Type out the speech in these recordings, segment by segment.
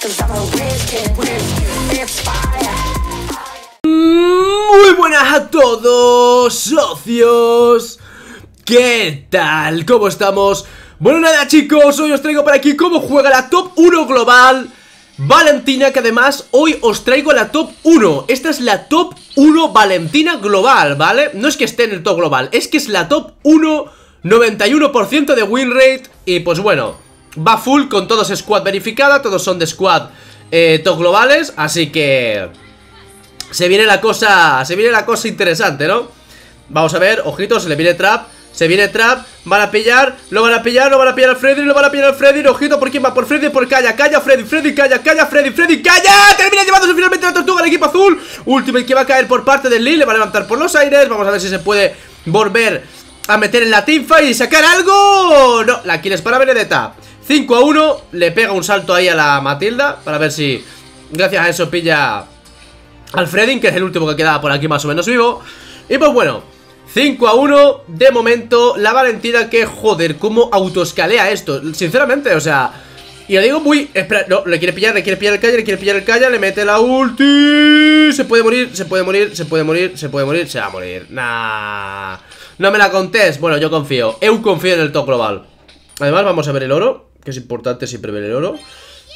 Muy buenas a todos, socios. ¿Qué tal? ¿Cómo estamos? Bueno, nada, chicos, hoy os traigo por aquí cómo juega la top 1 global Valentina, que además hoy os traigo la top 1. Esta es la top 1 Valentina global, ¿vale? No es que esté en el top global, es que es la top 1, 91% de win rate. Y pues bueno, va full con todos squad verificada, todos son de squad top globales, así que se viene la cosa interesante, ¿no? Vamos a ver, ojito, se le viene trap. Se viene trap, van a pillar, lo van a pillar al Freddy, ojito, ¿por quién va? Por Freddy, por Calla, Freddy, Calla, Freddy, Calla. Termina llevándose finalmente la tortuga al equipo azul. Ultimate que va a caer por parte del Lee, le va a levantar por los aires. Vamos a ver si se puede volver a meter en la teamfight y sacar algo. No, la kill es para Benedetta. 5-1, le pega un salto ahí a la Matilda para ver si gracias a eso pilla al Freddy, que es el último que quedaba por aquí más o menos vivo. Y pues bueno, 5-1 de momento. La Valentina que, joder, cómo autoescalea esto, sinceramente, o sea. Y lo digo muy... Espera, no, le quiere pillar el Calla, le mete la ulti. Se puede morir, se va a morir. Nah, no me la contés. Bueno, yo confío, confío en el top global. Además vamos a ver el oro, que es importante siempre ver el oro.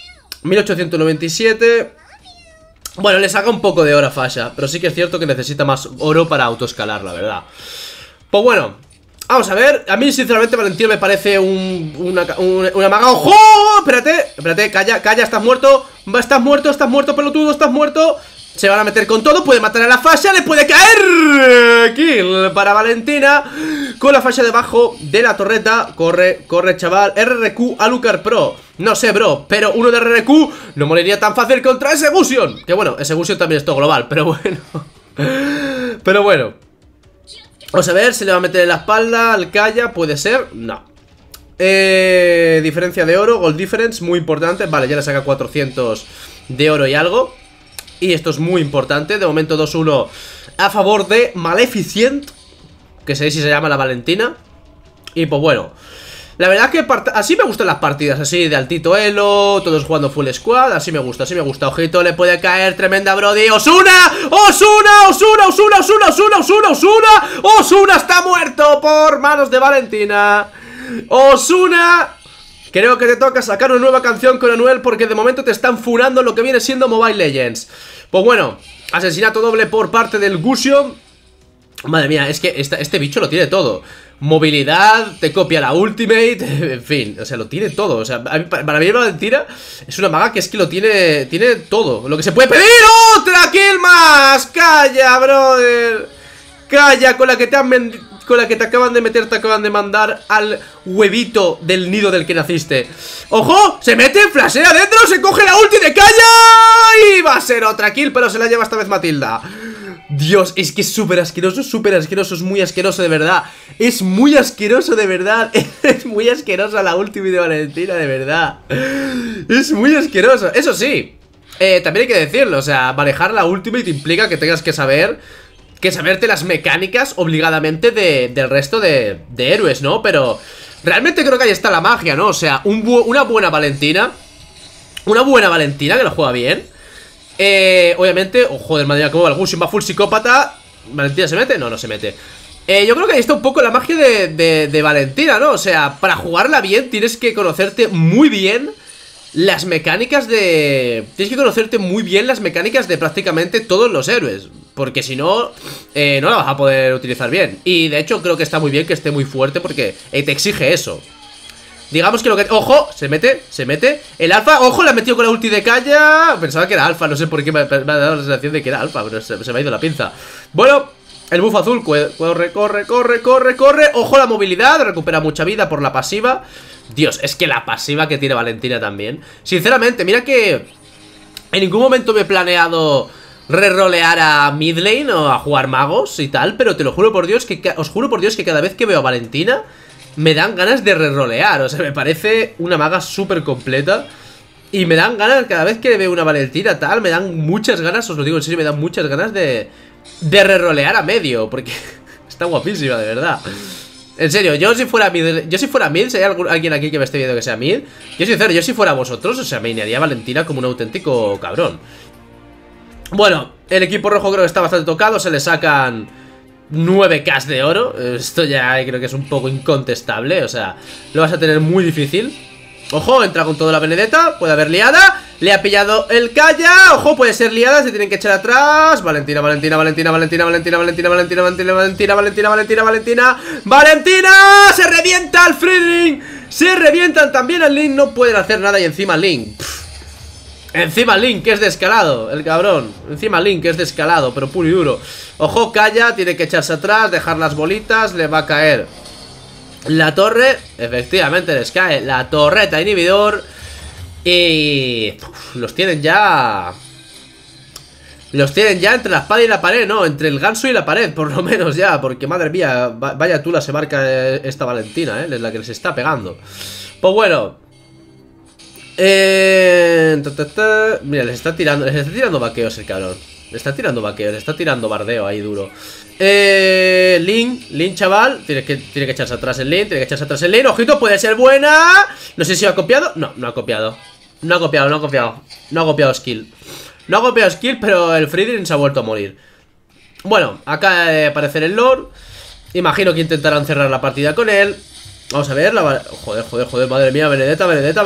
1897. Bueno, le saca un poco de oro a Fasha, pero sí que es cierto que necesita más oro para autoescalar, la verdad. Pues bueno, vamos a ver. A mí sinceramente Valentina me parece una maga. ¡Ojo! Espérate, calla, estás muerto, pelotudo, estás muerto. Se van a meter con todo, puede matar a la Fasha, le puede caer. Kill para Valentina, con la Fasha debajo de la torreta. Corre, chaval. RRQ Alucard Pro. No sé, bro, pero uno de RRQ no moriría tan fácil contra ese Gusion. Que bueno, ese Gusion también es todo global, pero bueno. Vamos a ver, se le va a meter en la espalda al Calla, puede ser, no. Diferencia de oro, gold difference, muy importante. Vale, ya le saca 400 de oro y algo. Y esto es muy importante, de momento 2-1 a favor de Maleficent, que sé si se llama la Valentina. Y pues bueno, la verdad que así me gustan las partidas, así de altito elo, todos jugando full squad, así me gusta. Ojito, le puede caer tremenda Brody. ¡Osuna! ¡Osuna está muerto por manos de Valentina! ¡Osuna! Creo que te toca sacar una nueva canción con Anuel, porque de momento te están funando lo que viene siendo Mobile Legends. Pues bueno, asesinato doble por parte del Gusion. Madre mía, es que este bicho lo tiene todo. Movilidad, te copia la ultimate, en fin, o sea, lo tiene todo. O sea, para mí Valentina es una maga que es que lo tiene todo lo que se puede pedir. ¡Otra kill más! ¡Calla, brother! ¡Calla! Con la que te acaban de meter, te acaban de mandar al huevito del nido del que naciste. ¡Ojo! Se mete, flashea adentro, se coge la ulti de Calla y va a ser otra kill, pero se la lleva esta vez Matilda. Dios, es que es súper asqueroso, es muy asqueroso de verdad. Es muy asqueroso de verdad. Es muy asquerosa la ulti de Valentina, de verdad. Es muy asqueroso. Eso sí, también hay que decirlo, o sea, manejar la ultimate implica que tengas que saberte las mecánicas obligadamente del resto de héroes, ¿no? Pero realmente creo que ahí está la magia, ¿no? O sea, una buena Valentina que lo juega bien. Obviamente, oh, joder, madre mía, cómo va el Gusion, va full psicópata. ¿Valentina se mete? No se mete. Yo creo que ahí está un poco la magia de Valentina, ¿no? O sea, para jugarla bien tienes que conocerte muy bien las mecánicas de... Tienes que conocerte muy bien las mecánicas de prácticamente todos los héroes, porque si no, no la vas a poder utilizar bien. Y de hecho creo que está muy bien que esté muy fuerte, porque te exige eso. Digamos que lo que... ¡Ojo! Se mete el alfa. ¡Ojo! La ha metido con la ulti de Calla. Pensaba que era alfa, no sé por qué me ha dado la sensación de que era alfa, pero se me ha ido la pinza. Bueno, el buff azul corre. ¡Ojo la movilidad! Recupera mucha vida por la pasiva. Dios, es que la pasiva que tiene Valentina también. Sinceramente, mira que en ningún momento me he planeado rerolear a mid lane o a jugar magos y tal, pero te lo juro por Dios que os juro por Dios que cada vez que veo a Valentina me dan ganas de rerolear. O sea, me parece una maga súper completa y me dan ganas, cada vez que veo una Valentina tal, me dan muchas ganas, os lo digo en serio, me dan muchas ganas de rerolear a medio, porque está guapísima, de verdad. En serio, yo si fuera mid, si hay alguien aquí que me esté viendo que sea mid, yo sincero, yo si fuera vosotros, o sea, me iría a Valentina como un auténtico cabrón. Bueno, el equipo rojo creo que está bastante tocado, se le sacan 9k de oro. Esto ya creo que es un poco incontestable, o sea, lo vas a tener muy difícil. Ojo, entra con todo la Benedetta, puede haber liada. Le ha pillado el Calla. Ojo, puede ser liada, se tienen que echar atrás. Valentina, Valentina, Valentina, Valentina, Valentina, Valentina, Valentina, Valentina, Valentina, Valentina, Valentina, Valentina, Valentina. Se revienta el Friedrich. Se revientan también al Link. No pueden hacer nada y encima Link. Encima Link, que es descalado, el cabrón. Encima Link, que es descalado, pero puro y duro. Ojo, Calla, tiene que echarse atrás, dejar las bolitas, le va a caer la torre. Efectivamente les cae la torreta inhibidor. Y los tienen ya. Los tienen ya entre la espada y la pared, ¿no? Entre el ganso y la pared, por lo menos ya. Porque madre mía, vaya tula se marca esta Valentina, es la que les está pegando. Pues bueno, mira, les está tirando vaqueos el cabrón. Le está tirando vaqueos, le está tirando bardeo ahí duro. Link, chaval. Tiene que echarse atrás el Link. Tiene que echarse atrás el Link. Ojito, puede ser buena. No sé si ha copiado. No, no ha copiado. No ha copiado, no ha copiado. No ha copiado skill. No ha copiado skill, pero el Friedrich se ha vuelto a morir. Bueno, acaba de aparecer el Lord. Imagino que intentarán cerrar la partida con él. Vamos a ver, joder, madre mía, Benedetta,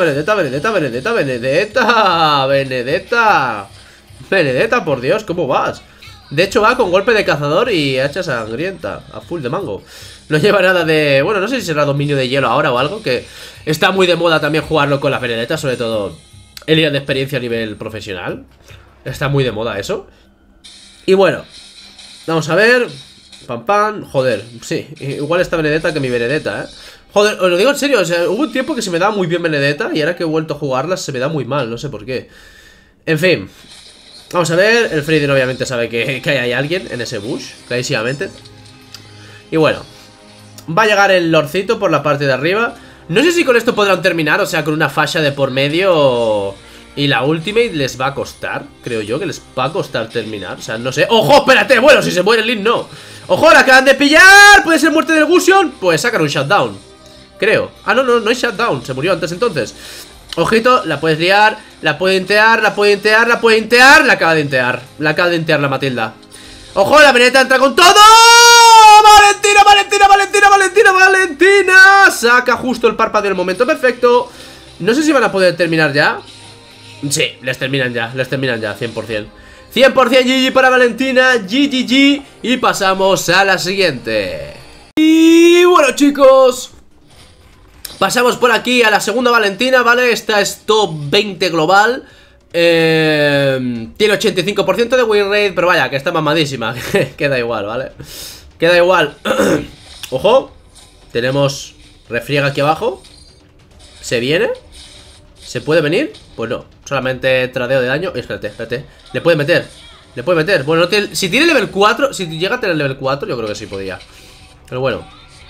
por Dios, ¿cómo vas? De hecho va con golpe de cazador y hacha sangrienta, a full de mango. No lleva nada de... Bueno, no sé si será dominio de hielo ahora o algo, que está muy de moda también jugarlo con las Benedettas, sobre todo el día de experiencia a nivel profesional. Está muy de moda eso. Y bueno, vamos a ver. Pam, joder, sí, igual esta Benedetta que mi Benedetta, Joder, os lo digo en serio, o sea, hubo un tiempo que se me daba muy bien Benedetta y ahora que he vuelto a jugarla se me da muy mal, no sé por qué. En fin, vamos a ver, el Friedrich obviamente sabe que hay alguien en ese bush, clarísimamente. Y bueno, va a llegar el Lordcito por la parte de arriba. No sé si con esto podrán terminar, o sea, con una facha de por medio. Y la ultimate les va a costar, creo yo, que les va a costar terminar. O sea, no sé. ¡Ojo, espérate! Bueno, si se muere el Link, no. ¡Ojo, la acaban de pillar! ¿Puede ser muerte del Gusion? Pues sacan un shutdown, creo. Ah, no, no hay shutdown, se murió antes entonces. Ojito, la puedes liar. La puede intear, la puede intear, la puede intear. La acaba de intear, la Matilda. ¡Ojo, la Benedetta entra con todo! ¡Valentina, Valentina, Valentina, Valentina, Valentina! Saca justo el párpado del momento perfecto. No sé si van a poder terminar ya. Sí, les terminan ya, 100%. 100% GG para Valentina, GGG. Y pasamos a la siguiente. Y bueno, chicos, pasamos por aquí a la segunda Valentina, ¿vale? Esta es top 20 global. Tiene 85% de win rate, pero vaya, que está mamadísima. Queda igual, ¿vale? Queda igual. Ojo, tenemos refriega aquí abajo. ¿Se viene? ¿Se puede venir? Pues no, solamente tradeo de daño. Espérate, le puede meter. Bueno, si tiene level 4, si llega a tener level 4, yo creo que sí podía. Pero bueno,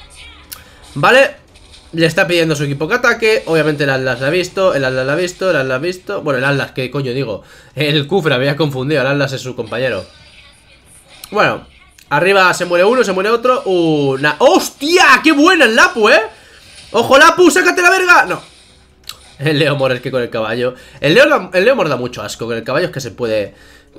vale. Le está pidiendo su equipo que ataque. Obviamente el Atlas la ha visto. Bueno, el Atlas, ¿qué coño digo? El Kufra, me había confundido. El Atlas es su compañero. Bueno, arriba se muere uno, se muere otro. ¡Hostia! ¡Qué buena el Lapu, ¡Ojo, Lapu! ¡Sácate la verga! No. El Leomor es que con el caballo. El Leomor da mucho asco. Con el caballo es que se puede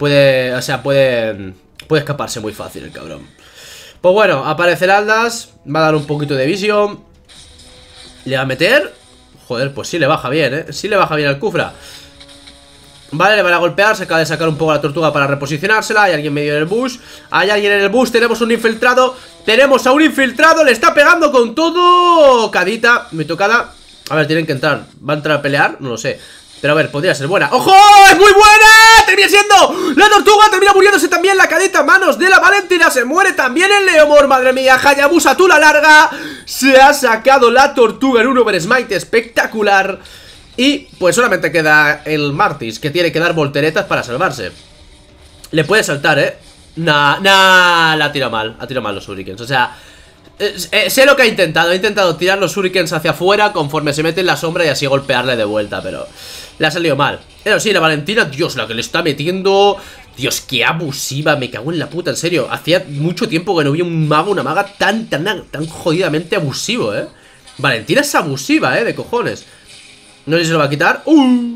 escaparse muy fácil el cabrón. Pues bueno, aparece el Atlas. Va a dar un poquito de visión. ¿Le va a meter? Joder, pues sí le baja bien, sí le baja bien al Kufra. Vale, le van a golpear. Se acaba de sacar un poco la tortuga para reposicionársela. Hay alguien medio en el bush. Hay alguien en el bush. Tenemos un infiltrado. Tenemos a un infiltrado. Le está pegando con todo. Cadita, mi tocada. A ver, tienen que entrar. ¿Va a entrar a pelear? No lo sé. Pero a ver, podría ser buena. ¡Ojo! ¡Es muy buena! Termina siendo la tortuga. Termina muriéndose también la cadeta a manos de la Valentina. Se muere también el Leomor. Madre mía, Hayabusa, tú la larga. Se ha sacado la tortuga en un oversmite espectacular. Y pues solamente queda el Martis, que tiene que dar volteretas para salvarse. Le puede saltar, la ha tirado mal. Ha tirado mal los shurikens. O sea, sé lo que ha intentado tirar los shurikens hacia afuera conforme se mete en la sombra y así golpearle de vuelta, pero le ha salido mal. Pero sí, la Valentina, Dios, la que le está metiendo. Dios, qué abusiva, me cago en la puta, en serio. Hacía mucho tiempo que no vi un mago, una maga tan jodidamente abusivo, Valentina es abusiva, de cojones. No sé si se lo va a quitar.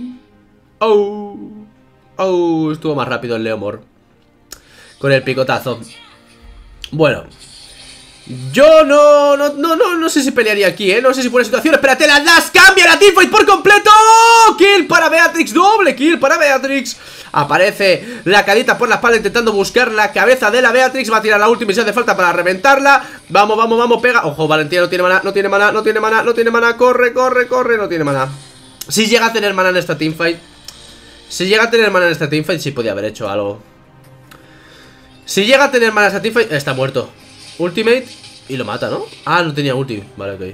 Estuvo más rápido el Leomor con el picotazo. Bueno, yo no sé si pelearía aquí, no sé si por situación. Espérate, las das, cambia la teamfight por completo. Kill para Beatrix, doble kill para Beatrix. Aparece la cadita por la espalda intentando buscar la cabeza de la Beatrix. Va a tirar la última y se hace falta para reventarla. Vamos, pega. Ojo, Valentina no tiene maná, no tiene maná. Corre, no tiene maná. Si llega a tener maná en esta teamfight, sí podía haber hecho algo. Si llega a tener maná en esta teamfight, está muerto. Ultimate y lo mata, ¿no? Ah, no tenía ulti. Vale, ok.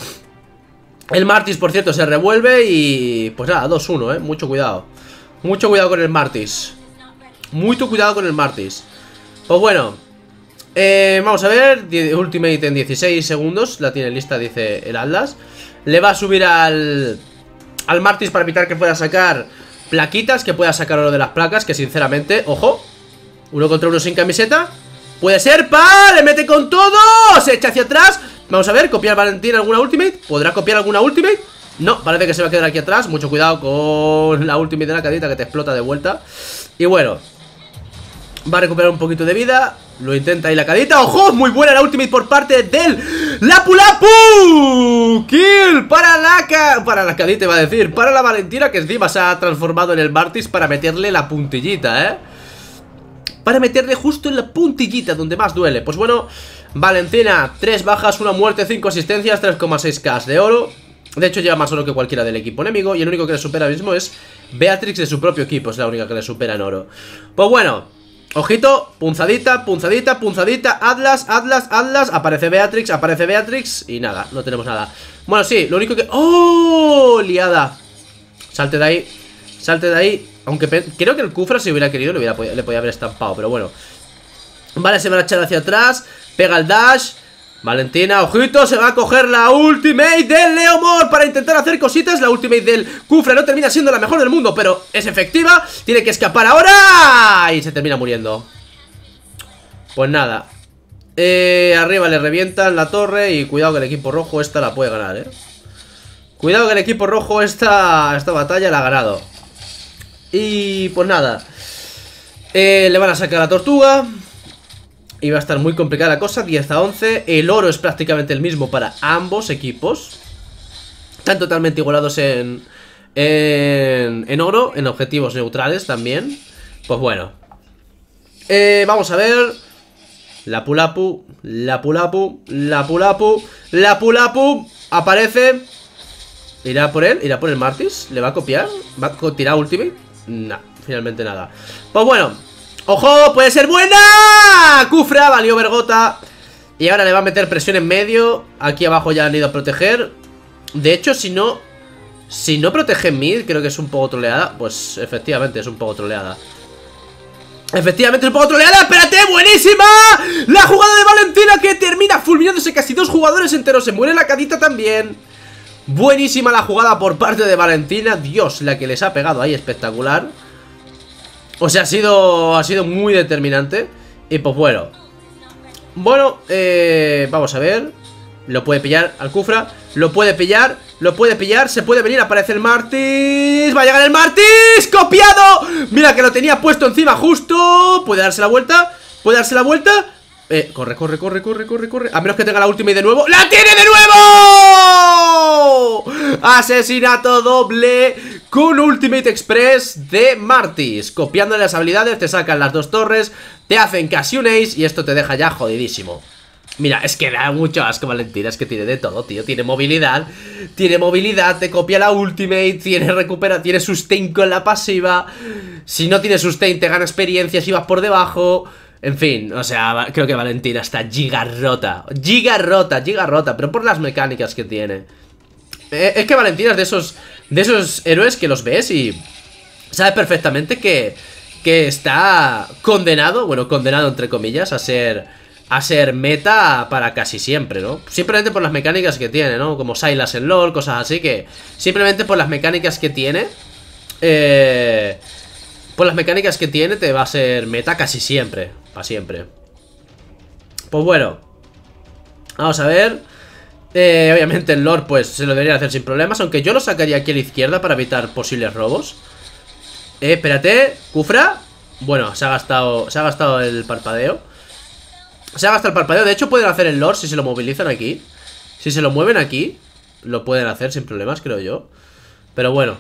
El Martis, por cierto, se revuelve y... Pues nada, 2-1, mucho cuidado. Mucho cuidado con el Martis. Mucho cuidado con el Martis. Pues bueno, vamos a ver. Ultimate en 16 segundos. La tiene lista, dice el Atlas. Le va a subir al Martis para evitar que pueda sacar plaquitas, que pueda sacar oro de las placas. Que sinceramente, ojo, 1 contra 1 sin camiseta. Puede ser, ¡pa! Le mete con todo. Se echa hacia atrás. Vamos a ver, copiar Valentina alguna ultimate. ¿Podrá copiar alguna ultimate? No, parece que se va a quedar aquí atrás. Mucho cuidado con la ultimate de la cadita que te explota de vuelta. Y bueno, va a recuperar un poquito de vida. Lo intenta ahí la cadita. ¡Ojo! Muy buena la ultimate por parte del Lapu Lapu. Kill para la cadita, iba a decir. Para la Valentina, que encima se ha transformado en el Martis para meterle la puntillita, para meterle justo en la puntillita donde más duele. Pues bueno, Valentina, 3 bajas, 1 muerte, 5 asistencias, 3,6k de oro. De hecho lleva más oro que cualquiera del equipo enemigo. Y el único que le supera ahora mismo es Beatrix de su propio equipo. Es la única que le supera en oro. Pues bueno, ojito, punzadita. Atlas. Aparece Beatrix y nada, no tenemos nada. Bueno, sí, lo único que... ¡Oh! Liada. Salte de ahí. Aunque creo que el Kufra, si hubiera querido, le podía haber estampado, pero bueno. Vale, se va a echar hacia atrás. Pega el dash. Valentina, ojito, se va a coger la ultimate del Leomor para intentar hacer cositas. La ultimate del Kufra no termina siendo la mejor del mundo, pero es efectiva. Tiene que escapar ahora y se termina muriendo. Pues nada, arriba le revientan la torre. Y cuidado que el equipo rojo esta la puede ganar, Cuidado que el equipo rojo esta batalla la ha ganado. Y pues nada, le van a sacar la tortuga. Y va a estar muy complicada la cosa. 10-11, el oro es prácticamente el mismo para ambos equipos. Están totalmente igualados en oro. En objetivos neutrales también. Pues bueno, vamos a ver. Lapu Lapu. Aparece. ¿Irá por él? ¿Irá por el Martis? ¿Le va a copiar? ¿Va a tirar ultimate? No, finalmente nada. Pues bueno, ¡ojo! ¡Puede ser buena! Kufra, valió vergota. Y ahora le va a meter presión en medio. Aquí abajo ya han ido a proteger. De hecho, si no protege mid, creo que es un poco troleada. Pues efectivamente es un poco troleada. ¡Espérate! ¡Buenísima! La jugada de Valentina que termina fulminándose casi 2 jugadores enteros. Se muere la cadita también. Buenísima la jugada por parte de Valentina. Dios, la que les ha pegado ahí, espectacular. O sea, ha sido muy determinante. Y pues bueno, vamos a ver. Lo puede pillar al Kufra. Lo puede pillar. Se puede venir, aparece el Martis. Va a llegar el Martis. ¡Copiado! Mira que lo tenía puesto encima justo. Puede darse la vuelta. Corre. A menos que tenga la ultimate de nuevo. ¡La tiene de nuevo! Asesinato doble con Ultimate Express de Martis. Copiándole las habilidades, te sacan las 2 torres, te hacen casi un ace y esto te deja ya jodidísimo. Mira, es que da mucho asco Valentina, es que tiene de todo, tío. Tiene movilidad, te copia la ultimate, tiene sustain con la pasiva. Si no tiene sustain te gana experiencia si vas por debajo. En fin, o sea, creo que Valentina está giga rota, pero por las mecánicas que tiene. Es que Valentina es de esos héroes que los ves y sabes perfectamente que está condenado, bueno, condenado entre comillas, a ser meta para casi siempre, ¿no? Simplemente por las mecánicas que tiene, ¿no? Como Sylas en LoL, cosas así que simplemente por las mecánicas que tiene, por las mecánicas que tiene, te va a ser meta casi siempre. Para siempre. Pues bueno, vamos a ver. Obviamente el Lord pues se lo debería hacer sin problemas, aunque yo lo sacaría aquí a la izquierda para evitar posibles robos. Espérate, Kufra. Bueno, se ha gastado el parpadeo. Se ha gastado el parpadeo. De hecho pueden hacer el Lord si se lo movilizan aquí. Si se lo mueven aquí, lo pueden hacer sin problemas, creo yo. Pero bueno,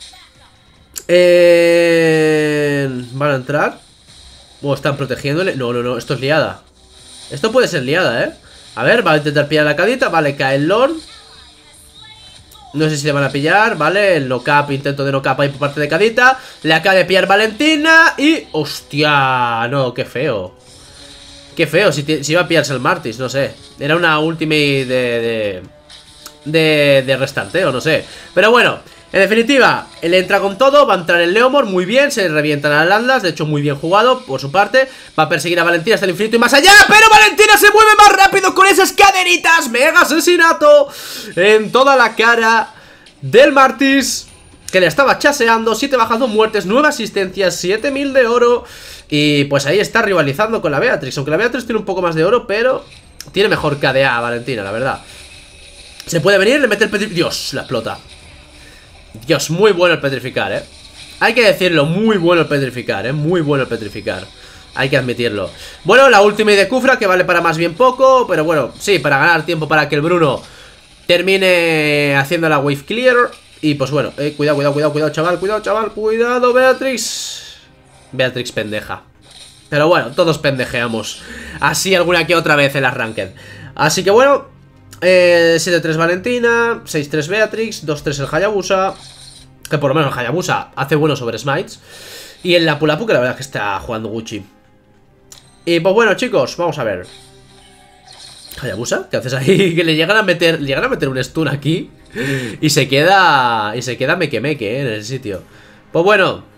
van a entrar. O están protegiéndole. No, esto es liada. Esto puede ser liada, A ver, va a intentar pillar la cadita. Vale, cae el Lord. No sé si le van a pillar, ¿vale? El knock-up, intento de knock-up ahí por parte de cadita. Le acaba de pillar Valentina y... ¡hostia! No, qué feo. Qué feo, si iba a pillarse el Martis, no sé. Era una ultimate de restarteo, no sé. Pero bueno, en definitiva, él entra con todo, va a entrar el Leomord, muy bien, se revientan a las landas, de hecho muy bien jugado por su parte. Va a perseguir a Valentina hasta el infinito y más allá, pero Valentina se mueve más rápido con esas caderitas. Mega asesinato en toda la cara del Martis, que le estaba chaseando. 7 bajas, 2 muertes, 9 asistencias, 7000 de oro. Y pues ahí está rivalizando con la Beatrix, aunque la Beatrix tiene un poco más de oro, pero tiene mejor KDA a Valentina, la verdad. Se puede venir, le mete el petrificar. Dios, la explota. Dios, muy bueno el petrificar, Hay que decirlo, muy bueno el petrificar, muy bueno el petrificar. Hay que admitirlo. Bueno, la ultimate de Kufra, que vale para más bien poco, pero bueno, sí, para ganar tiempo para que el Bruno termine haciendo la wave clear. Y pues bueno, cuidado, chaval, cuidado, Beatrix. Beatrix pendeja. Pero bueno, todos pendejeamos así alguna que otra vez en las ranked. Así que bueno, 7-3 Valentina, 6-3 Beatrix, 2-3 el Hayabusa. Que por lo menos el Hayabusa hace bueno sobre Smites. Y el Lapu Lapu, que la verdad es que está jugando Gucci. Y pues bueno, chicos, vamos a ver. Hayabusa, ¿qué haces ahí? Que le llegan a meter un stun aquí. Y se queda meque en el sitio. Pues bueno,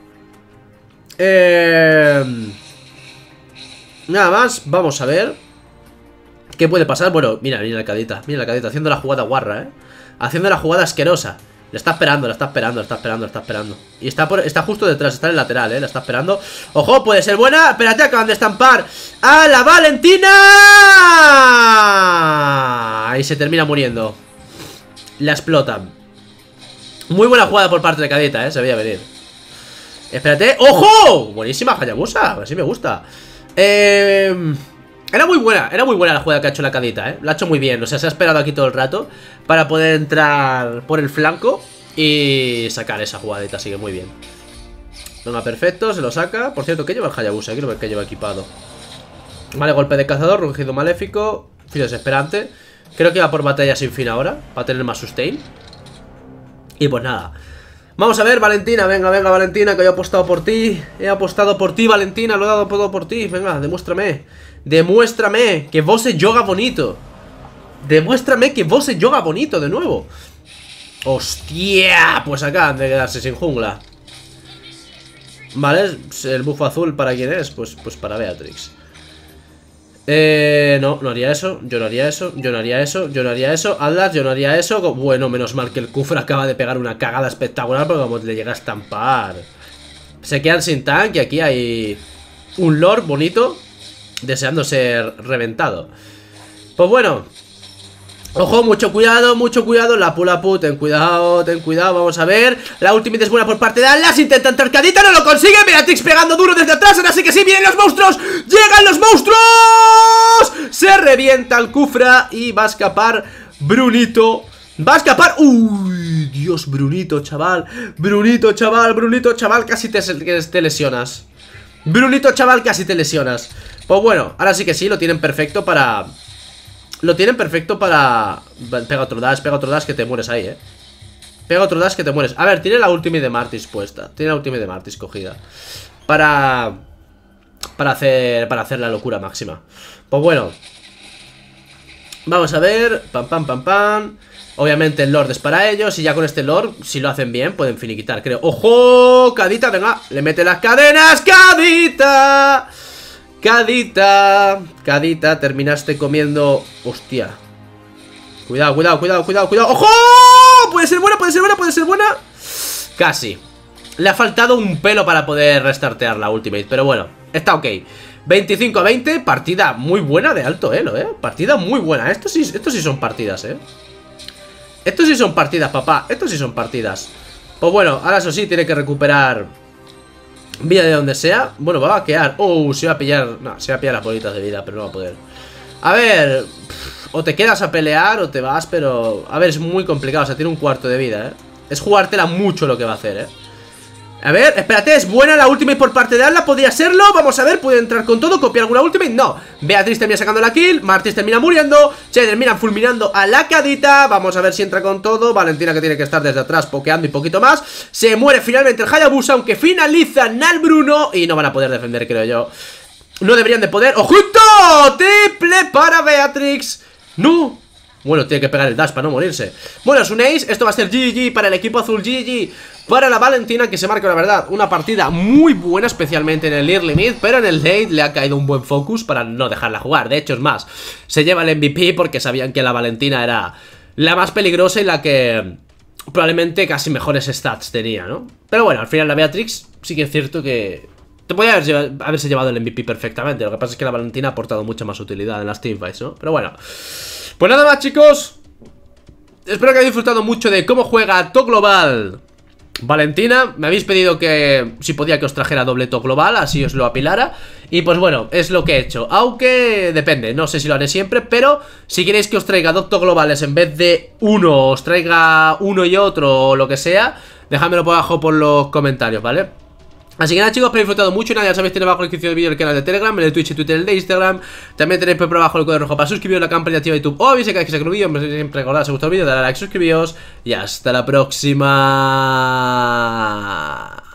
nada más, vamos a ver qué puede pasar. Bueno, mira la cadita, haciendo la jugada guarra, haciendo la jugada asquerosa. Le está esperando. Y está justo detrás, está en el lateral, la está esperando. Ojo, puede ser buena. Espérate, acaban de estampar a la Valentina. Y se termina muriendo. La explotan. Muy buena jugada por parte de cadita, se veía venir. Espérate, ¡ojo! Buenísima Hayabusa, así me gusta. Era muy buena la jugada que ha hecho la cadita, La ha hecho muy bien, o sea, se ha esperado aquí todo el rato para poder entrar por el flanco y sacar esa jugadita, así que muy bien. Venga, perfecto, se lo saca. Por cierto, ¿qué lleva el Hayabusa? Quiero ver qué lleva equipado. Vale, golpe de cazador, rugido maléfico, filo desesperante. Creo que va por batalla sin fin ahora, para tener más sustain. Y pues nada, vamos a ver, Valentina, venga, Valentina, que yo he apostado por ti. He apostado por ti, Valentina, lo he dado todo por ti. Venga, demuéstrame que vos se yoga bonito. Demuéstrame que vos se yoga bonito de nuevo. Hostia, pues acaban de quedarse sin jungla. Vale, el buff azul, ¿para quién es? Pues para Beatrix. No haría eso. Yo no haría eso. Atlas, yo no haría eso. Bueno, menos mal que el Kufra acaba de pegar una cagada espectacular, porque como le llega a estampar. Se quedan sin tank y aquí hay un Lord bonito deseando ser reventado. Pues bueno, ojo, mucho cuidado, Lapu Lapu, ten cuidado, vamos a ver. La ultimate es buena por parte de Atlas, intenta entrar cadita, no lo consigue. Beatrix pegando duro desde atrás, ahora sí que sí, vienen los monstruos. ¡Llegan los monstruos! Se revienta el Kufra y va a escapar Brunito. Va a escapar. ¡Uy! Dios, Brunito, chaval, casi te lesionas. Brunito, chaval, casi te lesionas. Pues bueno, ahora sí que sí, lo tienen perfecto para... Pega otro dash que te mueres ahí, Pega otro dash que te mueres. A ver, tiene la ultimate de Martis puesta. Tiene la ultimate de Martis cogida Para hacer la locura máxima. Pues bueno, vamos a ver. Pam. Obviamente el Lord es para ellos. Y ya con este Lord, si lo hacen bien, pueden finiquitar, creo. ¡Ojo! Cadita, venga, le mete las cadenas. Cadita, terminaste comiendo. Hostia. Cuidado. ¡Ojo! Puede ser buena. Casi. Le ha faltado un pelo para poder restartear la ultimate, pero bueno, está ok. 25-20, partida muy buena de alto elo, partida muy buena. Estos sí son partidas, Estos sí son partidas, papá. Estos sí son partidas. Pues bueno, ahora eso sí, tiene que recuperar vida de donde sea. Bueno, va a vaquear. Se va a pillar. No, se va a pillar las bolitas de vida, pero no va a poder. A ver, o te quedas a pelear o te vas, pero... A ver, es muy complicado, o sea, tiene un cuarto de vida, Es jugártela mucho lo que va a hacer, A ver, espérate, es buena la ultimate por parte de Atlas, podría serlo, vamos a ver, puede entrar con todo, copiar alguna ultimate, no. Beatriz termina sacando la kill, Martis termina muriendo, se termina fulminando a la cadita, vamos a ver si entra con todo, Valentina que tiene que estar desde atrás pokeando y poquito más, se muere finalmente el Hayabusa, aunque finalizan al Bruno y no van a poder defender, creo yo. No deberían de poder, ¡ojito! Triple para Beatrix, no. Bueno, tiene que pegar el dash para no morirse. Bueno, es un ace, esto va a ser GG para el equipo azul, GG para la Valentina, que se marca, la verdad, una partida muy buena, especialmente en el early mid, pero en el late le ha caído un buen focus para no dejarla jugar. De hecho, es más, se lleva el MVP porque sabían que la Valentina era la más peligrosa y la que probablemente casi mejores stats tenía, ¿no? Pero bueno, al final la Beatrix sí que es cierto que te podía haberse llevado el MVP perfectamente. Lo que pasa es que la Valentina ha aportado mucha más utilidad en las teamfights, ¿no? Pero bueno, pues nada más, chicos. Espero que hayáis disfrutado mucho de cómo juega Top Global Valentina. Me habéis pedido que si podía que os trajera doble Top Global, así os lo apilara. Y pues bueno, es lo que he hecho. Aunque depende, no sé si lo haré siempre, pero si queréis que os traiga dos Top Globales en vez de uno, os traiga uno y otro o lo que sea, dejádmelo por abajo por los comentarios, ¿vale? Así que nada, chicos, espero que disfrutado mucho. Nada, ya sabéis, tenéis abajo en la descripción del vídeo el canal de Telegram, el de Twitch y Twitter, el de Instagram. También tenéis por abajo el código rojo para suscribiros, la campana activa de YouTube. O avisar que saque un vídeo. Siempre recordad, si os gustó el vídeo, dale a like, suscribiros. Y hasta la próxima.